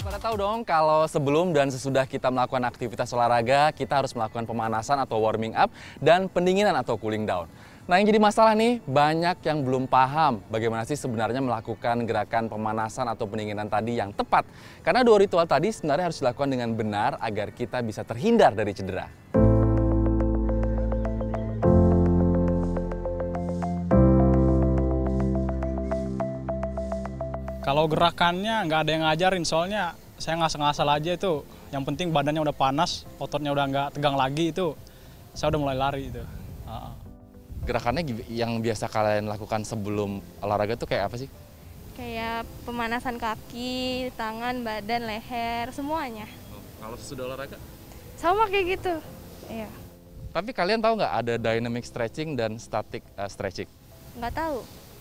Pada tahu dong kalau sebelum dan sesudah kita melakukan aktivitas olahraga, kita harus melakukan pemanasan atau warming up dan pendinginan atau cooling down. Nah, yang jadi masalah nih, banyak yang belum paham bagaimana sih sebenarnya melakukan gerakan pemanasan atau pendinginan tadi yang tepat. Karena dua ritual tadi sebenarnya harus dilakukan dengan benar agar kita bisa terhindar dari cedera. Kalau gerakannya nggak ada yang ngajarin, soalnya saya ngasal-ngasal aja itu. Yang penting badannya udah panas, ototnya udah nggak tegang lagi itu, saya udah mulai lari itu. Gerakannya yang biasa kalian lakukan sebelum olahraga tuh kayak apa sih? Kayak pemanasan kaki, tangan, badan, leher, semuanya. Kalau sesudah olahraga? Sama kayak gitu. Iya. Tapi kalian tahu nggak ada dynamic stretching dan static stretching? Nggak tahu.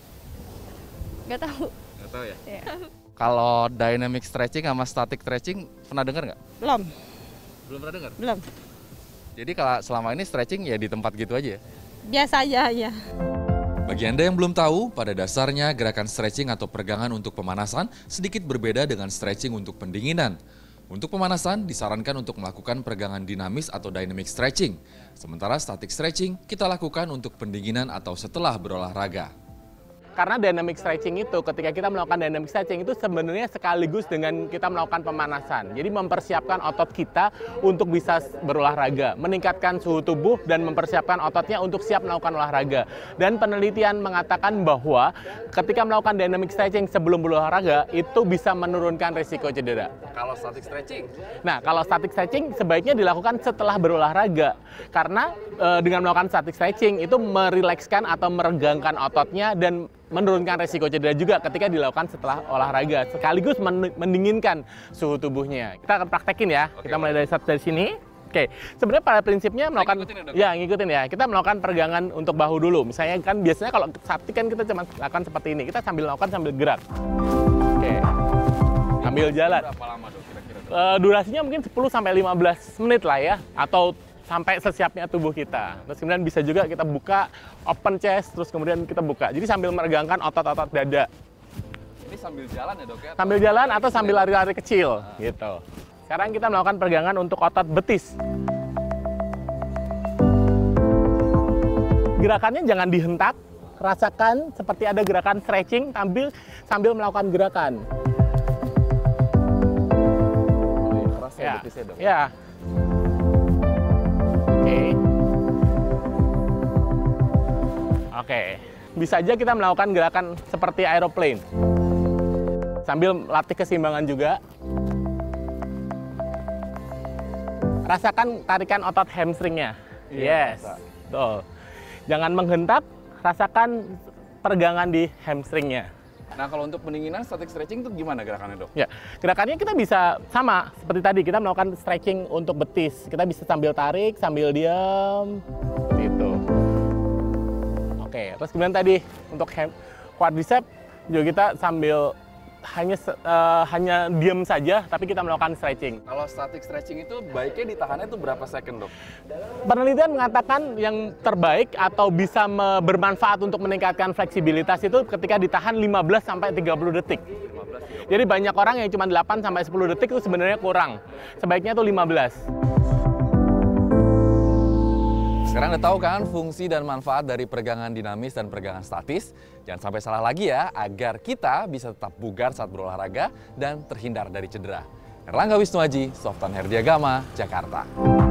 Nggak tahu. Nggak tahu ya? Iya. Kalau dynamic stretching sama static stretching pernah dengar nggak? Belum. Belum pernah dengar? Belum. Jadi kalau selama ini stretching ya di tempat gitu aja ya? Biasa aja ya. Bagi Anda yang belum tahu, pada dasarnya gerakan stretching atau peregangan untuk pemanasan sedikit berbeda dengan stretching untuk pendinginan. Untuk pemanasan, disarankan untuk melakukan peregangan dinamis atau dynamic stretching. Sementara static stretching kita lakukan untuk pendinginan atau setelah berolahraga. Karena dynamic stretching itu, ketika kita melakukan dynamic stretching itu sebenarnya sekaligus dengan kita melakukan pemanasan. Jadi mempersiapkan otot kita untuk bisa berolahraga, meningkatkan suhu tubuh dan mempersiapkan ototnya untuk siap melakukan olahraga. Dan penelitian mengatakan bahwa ketika melakukan dynamic stretching sebelum berolahraga itu bisa menurunkan risiko cedera. Kalau static stretching? Nah, kalau static stretching sebaiknya dilakukan setelah berolahraga. Karena dengan melakukan static stretching itu merilekskan atau meregangkan ototnya dan menurunkan resiko cedera juga ketika dilakukan setelah olahraga, sekaligus mendinginkan suhu tubuhnya. Kita akan praktekin ya. Kita mulai dari sini. Oke, sebenarnya pada prinsipnya melakukan ngikutin ya. Kita melakukan peregangan untuk bahu dulu. Misalnya kan biasanya kalau statik kan kita cuma lakukan seperti ini. Kita sambil melakukan sambil gerak. Oke. Sambil jalan. Berapa lama dong kira-kira? Durasinya mungkin 10 sampai 15 menit lah ya, atau sampai sesiapnya tubuh kita. Terus kemudian bisa juga kita buka open chest, terus kemudian kita buka. Jadi sambil meregangkan otot-otot dada. Ini sambil jalan ya dok ya? Sambil jalan atau sambil lari-lari kecil gitu. Sekarang kita melakukan peregangan untuk otot betis. Gerakannya jangan dihentak, rasakan seperti ada gerakan stretching sambil melakukan gerakan. Oh, iya, keras ya betisnya dok? Ya. Oke, bisa aja kita melakukan gerakan seperti aeroplane. Sambil latih keseimbangan juga. Rasakan tarikan otot hamstringnya. Yes, tuh. Jangan menghentak, rasakan peregangan di hamstringnya. Nah, kalau untuk pendinginan static stretching itu gimana gerakannya dok? Ya, gerakannya kita bisa sama seperti tadi, kita melakukan stretching untuk betis. Kita bisa sambil tarik, sambil diam, gitu. Oke, terus kemudian tadi untuk quadricep juga kita sambil hanya diam saja, tapi kita melakukan stretching. Kalau static stretching itu baiknya ditahannya itu berapa second dok? Penelitian mengatakan yang terbaik atau bisa bermanfaat untuk meningkatkan fleksibilitas itu ketika ditahan 15 sampai 30 detik. Jadi banyak orang yang cuma 8 sampai 10 detik itu sebenarnya kurang. Sebaiknya itu 15. Sekarang udah tahu kan fungsi dan manfaat dari peregangan dinamis dan peregangan statis? Jangan sampai salah lagi ya, agar kita bisa tetap bugar saat berolahraga dan terhindar dari cedera. Erlangga Wisnuaji, Softan Herdiagama, Jakarta.